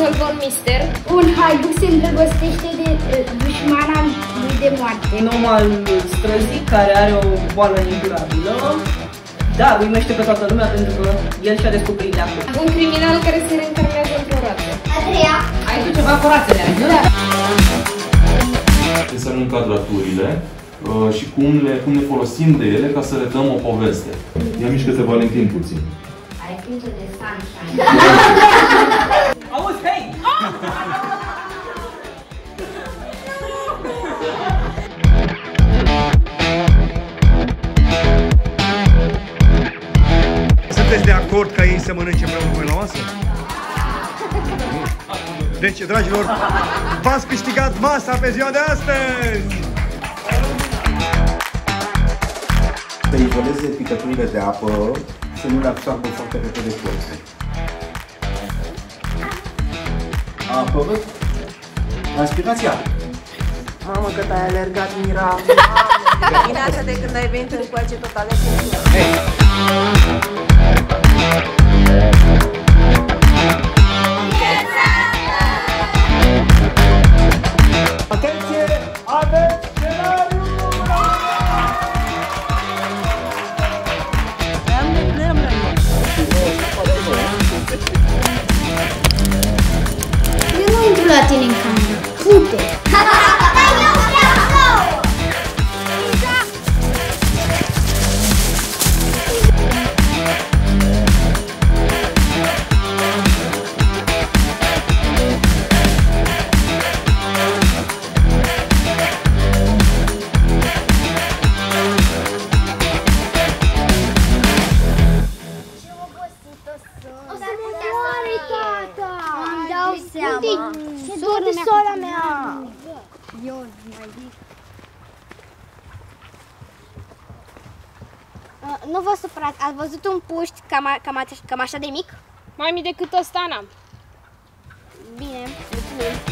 rezolvă un mister. Un haiduc se îndrăgostește de dușmana lui de moarte. Un om al străzii care are o boală incurabilă. Da, uimește pe toată lumea pentru că el și-a descoperit de acum. Un criminal care se reîncarnează într-o rață. A treia. Ai tu ceva cu rațele, Angela? Înseamnă încadraturile și cum ne folosim de ele ca să le dăm o poveste. Ia mișcă-te, Valentin, puțin. Ai pință de sunshine. Auzi, hei! Sunteți de acord ca ei să mănânce împreună cu noi la masă? Deci, dragilor, v-ați câștigat masa pe ziua de astăzi! Să izoleze picăturile de apă, să nu le absorbă foarte repede forțe. A apărut transpirația. Mamă, cât ai alergat, Mira! Dimineața de când ai venit încoace tot alerg. Atenție! Aveți scenariu! Eu nu intru la tine în cameră. Fute! Unde sora mea? Eu mai zic. Nu vă supărați, ați văzut un puști cam așa de mic? Mai mic decât ăsta n-am. Bine, mulțumim.